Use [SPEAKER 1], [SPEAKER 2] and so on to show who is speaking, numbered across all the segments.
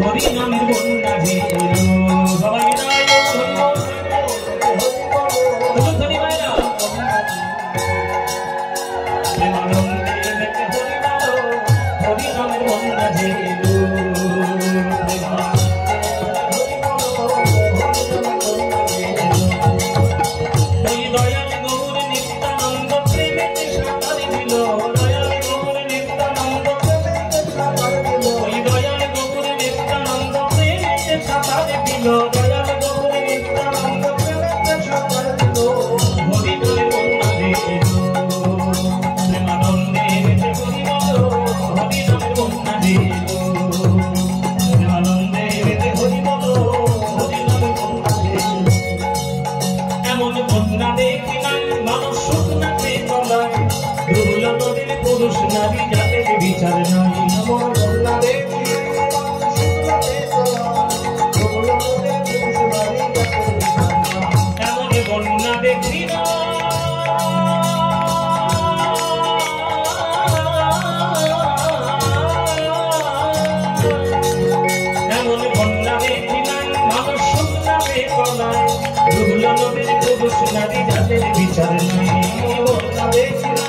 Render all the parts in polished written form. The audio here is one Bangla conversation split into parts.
[SPEAKER 1] হরি নামের বন্যা ঝিল সবাই বিদায় হরি ভাইরা হরি নামের বন্যা ঝিল পুরুষ নারী জাতের বিচার নাই এমন বন্যা দেখি না এমন বন্যা দেখি না মানুষ শুকনাবে কলায় দুগুলো নদীর পুরুষ নারী জাতের বিচার নাই বন্যা দেখি না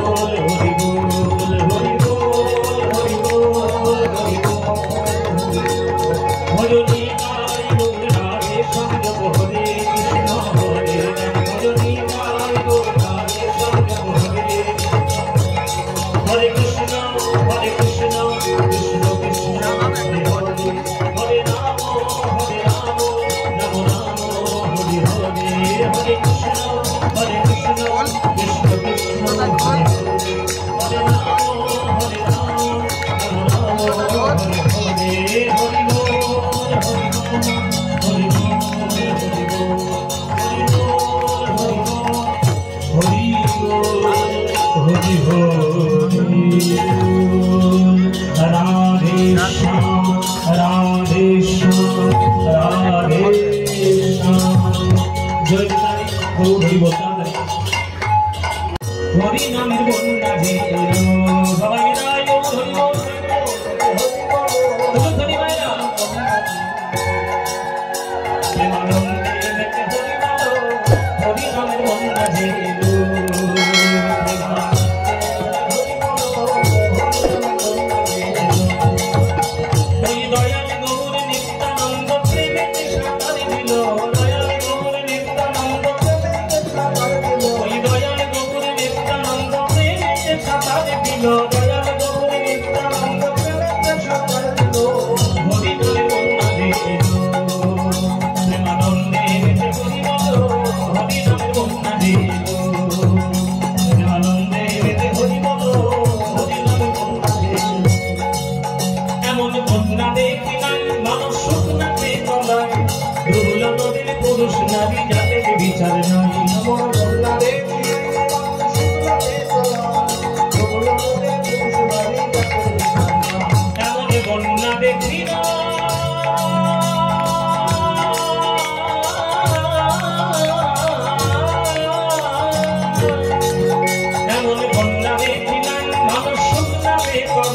[SPEAKER 2] Hori bol, hori bol, hori bol, hori bol.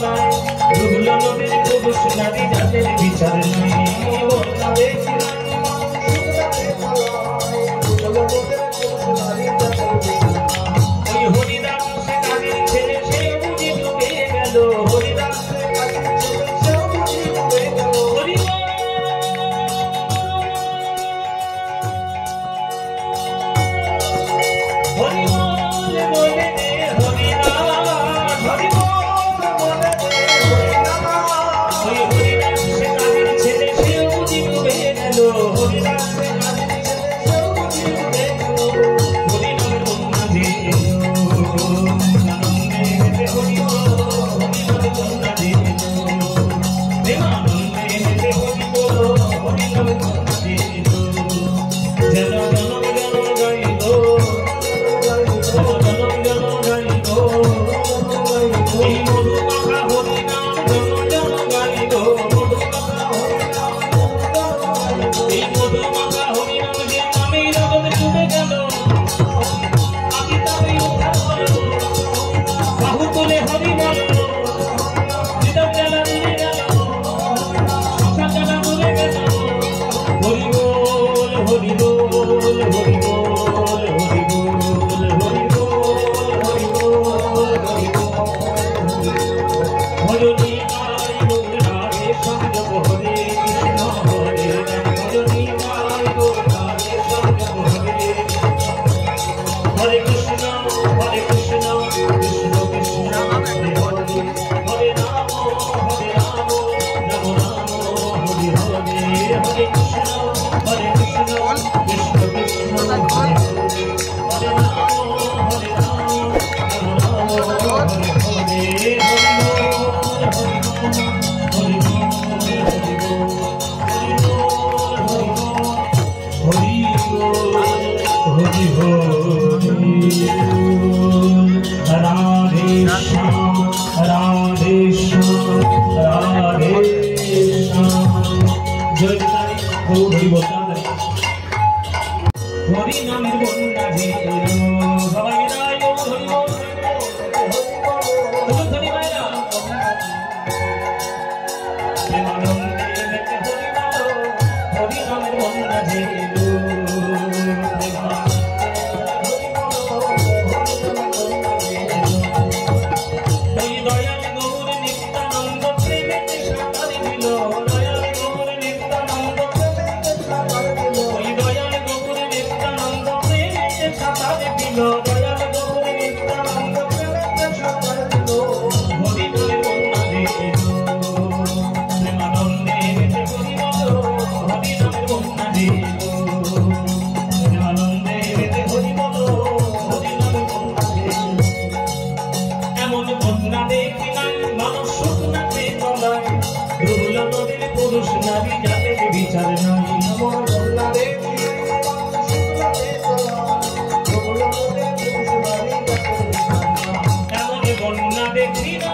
[SPEAKER 1] কলায় ডুবলো নদীর পুরুষ নারী যাদের বিচার নাই বন্যা দেখিলাম ওই হরিদাস সে কাজের ছেলে সে বুঝি ডুবে গেল হরিদাস সে কাজের ছেলে সে বুঝি ডুবে গেল হরি বল বলে দে হরিদাস হরি বল বলে দে হরিদাস ওই হরিদাস সে কাজের ছেলে সে বুঝি ডুবে গেল হরিদাস সে কাজের ছেলে সে বুঝি ডুবে গেল হরি নামের বন্যা দিয়ে আনন্দে মেতে হরি বল হরি নামের বন্যা দিয়ে আনন্দে মেতে হরি বল হরি নামের বন্যা দিয়ে যেন জনম জনম গাইব এই মধু মাখা হরি নাম জন জন গাইব এই মধু মাখা হরি নাম যে নামে জগৎ ডুবে গেল আমি তারই উদ্ধার করব বাহু তুলে হরি বলব হৃদয় জ্বালা নিয়ে গেল সংসার জ্বালা ভুলে গেল হরি বল হরি বল হরি বল হরি বল হরি বল হরি বল হরি বল ভজনী মাই গৌর রাধে সংযম হরে কৃষ্ণ হরে রাম ভজনী মাই গৌর রাধে সংযম হরে কৃষ্ণ কৃষ্ণ কৃষ্ণ হরে হরে হরে রাম রাম রাম হরে হরে হরে কৃষ্ণ কৃষ্ণ কৃষ্ণ হরে হরে হরে রাম হরে রাম রাম হরে হরে রাধে শ্যাম রাধে শ্যাম রাধে শ্যাম জয় তাই হরি বল হরি নামের বন্যা দিয়ে সবাই বিদায় হরি বল হরি মায়েরা প্রেমানন্দে মেতে হরি বল হরি নামের বন্যা দিয়ে দয়াল গৌর নিত্যানন্দ প্রেমেতে সাঁতার দিল দয়াল গৌর নিত্যানন্দ প্রেমেতে সাঁতার দিল ওই দয়াল গৌর নিত্যানন্দ প্রেমেতে সাঁতার দিল দয়াল গৌর নিত্যানন্দ প্রেমেতে সাঁতার দিল হরি বলে বন্যা দিল প্রেমানন্দে মেতে হরি বল হরি নামের বন্যা দিল প্রেমানন্দে মেতে হরি বল হরি নামের বন্যা দিল এমন বন্যা দেখিলাম মানুষ শুকনাতে তলায় ডুবলো নদীর পুরুষ নারী যাদের বিচার নাই এমন বন্যা দেখিলাম মানুষ শুকনাতে তলায় ডুবলো নদীর পুরুষ নারী যাদের বিচার নাই এমন বন্যা দেখিলাম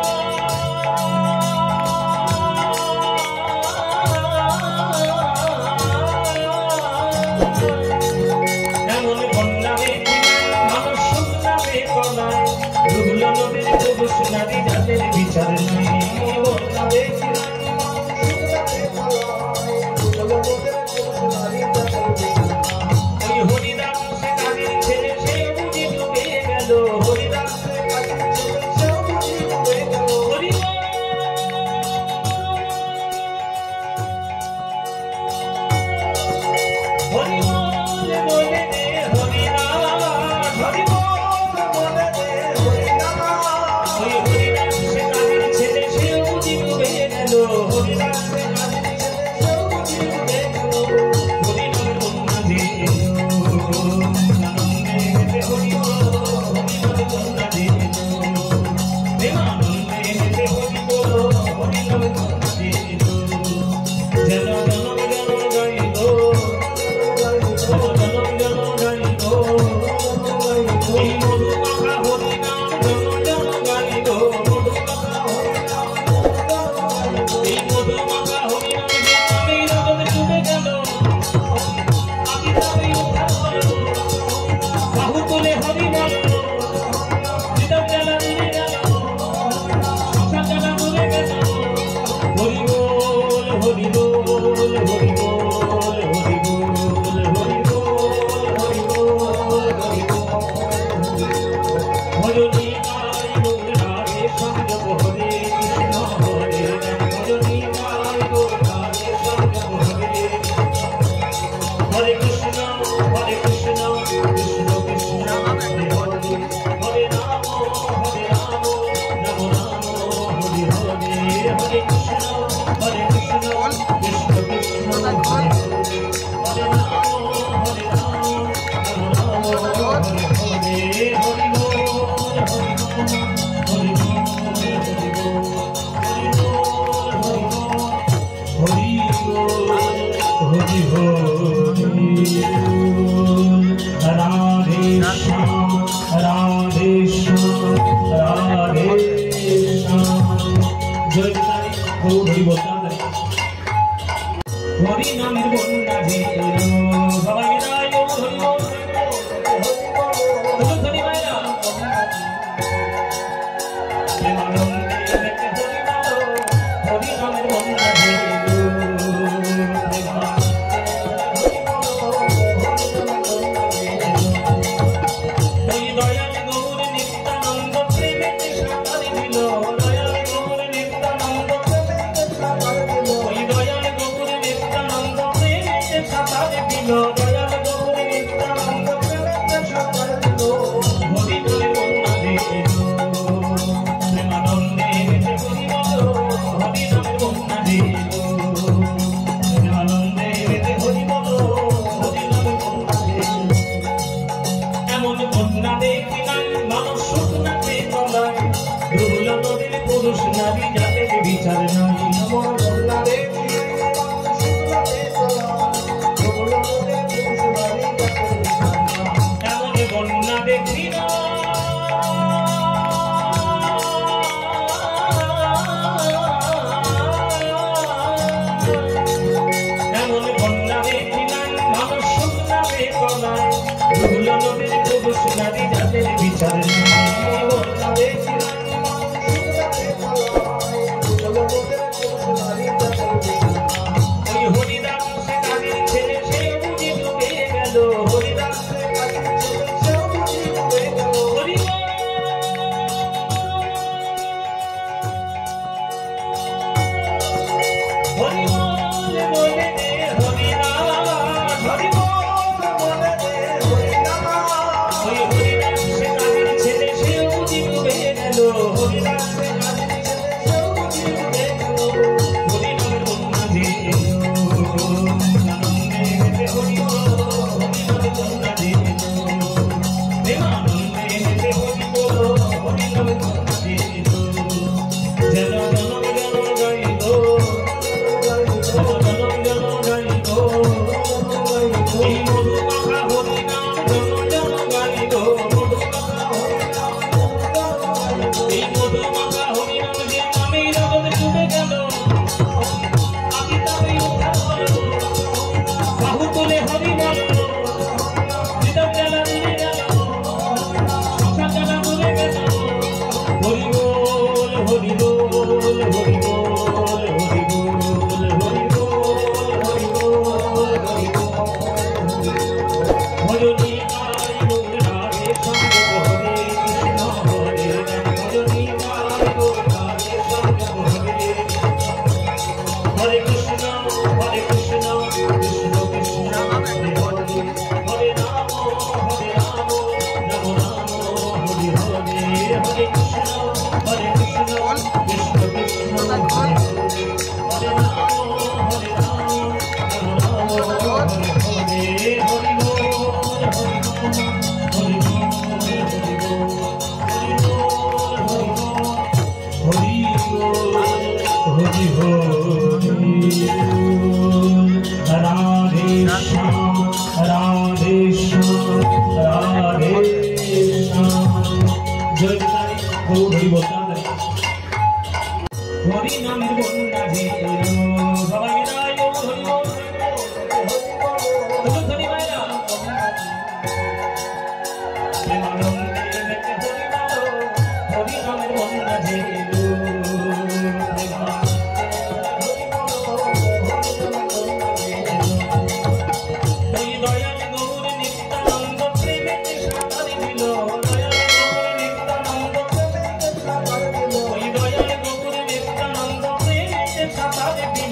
[SPEAKER 1] এমন বন্যা দেখিলাম মানুষ শুকনাতে তলায় ডুবলো নদীর পুরুষ নারী যাদের বিচার নাই বন্যা দেখিলাম মানুষ শুকনাতে তলায় ডুবলো নদীর পুরুষ Hare Krishna, Hare Krishna, Krishna Krishna, Hare Hare, Hare Rama, Hare Rama, Rama Rama, Hare Hare, Hare Hari নামের বন্যা ঝিলো সবাই বিদায় হরি বল হরি ভাইরা হরি নামের বন্যা ঝিলো ওই দয়াল গৌর নিত্যানন্দ প্রেমেতে সাঁতার দিল দয়াল গৌর নিত্যানন্দ প্রেমেতে সাঁতার দিল ওই দয়াল গৌর নিত্যানন্দ প্রেমেতে সাঁতার দিল দয়াল গৌর নিত্যানন্দ প্রেমেতে সাঁতার দিল হরি নামের বন্যা ঝিলো প্রেমানন্দে মেতে হরি বল হরি নামের বন্যা ঝিলো প্রেমানন্দে মেতে হরি বল হরি নামের বন্যা ঝিলো এমন বন্যা দেখিলাম মানুষ শুকনাতে তলায় রুহুল নদীর পুরুষ নারী জাতের বিচার নাই এমন বন্যা দেখিলাম মানুষ শুকনাতে তলায় রুহুল নদীর পুরুষ নারী জাতের বিচার নাই এমন বন্যা দেখিলাম এমন বন্যা দেখিলাম মানুষ শুকনাতে তলায় রুহুল নদীর পুরুষ নারী জাতের বিচার নাই বন্যা দেখিলাম ওই হরিদাস কাজের ছেলে সেও বুঝি ডুবে গেল হরিদাস কাজের ছেলে সেও বুঝি ডুবে গেল হরি হরি বলে দে হরিদাস হরি বলে দে হরিদাস ওই হরিদাস কাজের ছেলে সেও বুঝি ডুবে গেল হরিদাস কাজের ছেলে সেও বুঝি ডুবে গেল হরি নামের বন্যা ঝিলো আনন্দে মেতে হরি বল হরি নামের বন্যা ঝিলো প্রেমানন্দে মেতে হরি বল হরি নামের বন্যা ঝিলো যেন জনম জন গাইল জনম জন গাইল এই মধু মাখা হরি নাম জন জন গাইল মধু মাখা হরি নাম এই মধু মাখা হরি নাম যে নামে জগৎ ডুবে গেল আমি তাকে উদ্ধার করব বাহু তুলে হরি বল হৃদয় জ্বালা নিয়ে গেল সংসার জ্বালা ভুলে গেল হরি বল হরি বল হরি বল হরি বল হরি বল হরি বল হরি বল ভজনী আই গৌর রাধে সঙ্গ হরে কৃষ্ণ হরে রাম ভজনী আই গৌর রাধে সঙ্গ হরে হরে কৃষ্ণ কৃষ্ণ কৃষ্ণ হরে হরে হরে রাম রাম রাম হরে হরে হরে কৃষ্ণ কৃষ্ণ কৃষ্ণ কৃষ্ণ হরে হরে হরে রাম রাম রাম হরে হরে হরি বল হরি বল হরি বল হরি রাধে শ্যাম রাধে শ্যাম রাধে শ্যাম জয় তাই হরি বল হরি নামের বন্যা ঝিলো সবাই বিদায় হরি বল হরি ভাইরা প্রেমানন্দে মেতে হরি বল হরি নামের বন্যা ঝিলো ওই দয়াল গৌর নিত্যানন্দ প্রেমেতে সাঁতার দিল দয়াল গৌর নিত্যানন্দ প্রেমেতে সাঁতার দিল ওই দয়াল গৌর নিত্যানন্দ প্রেমেতে সাঁতার দিল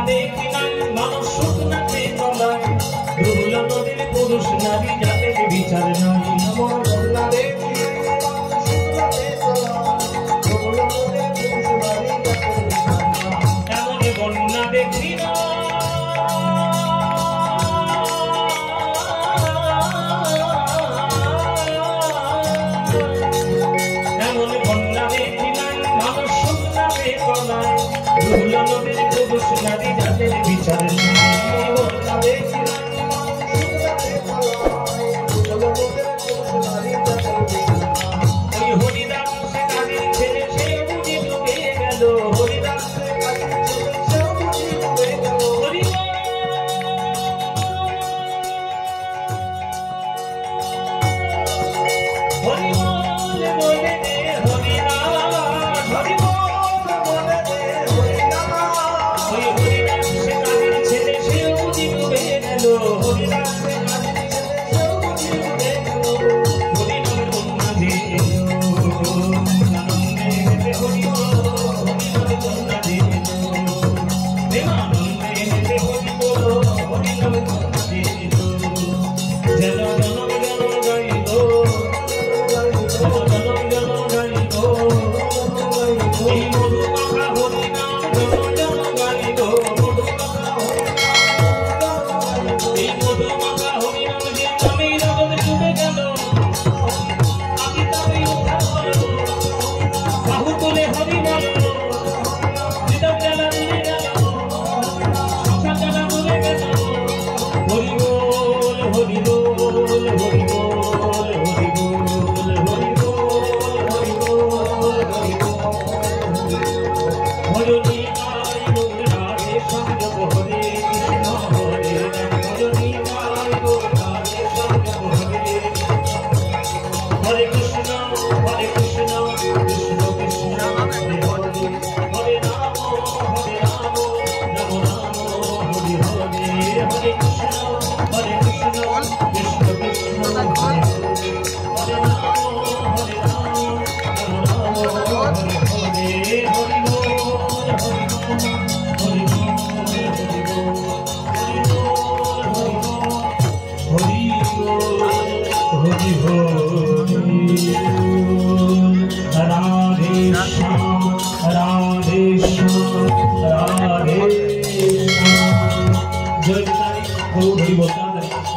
[SPEAKER 1] দেখিলাম মানুষ শুকনাতে তলায় রুল নদীর পুরুষ নারী জাতের বিচার নাই
[SPEAKER 2] এমন বন্যা দেখিলাম
[SPEAKER 1] এমন বন্যা দেখিলাম মানুষ শুকনাতে তলায় রুল নদীর পুরুষ নারী জাতের বিচার নাই Jai Jai Guru Hari Bol